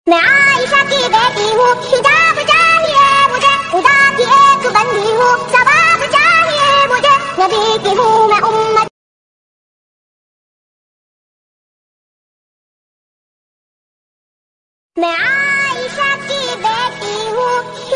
मैं आयशा की बेटी हूँ, हिजाब चाहिए मुझे, खुदा की एक बंदी हूँ, सवाब चाहिए मुझे, नबी की हूँ मैं उम्मत। मैं आयशा की बेटी हूँ।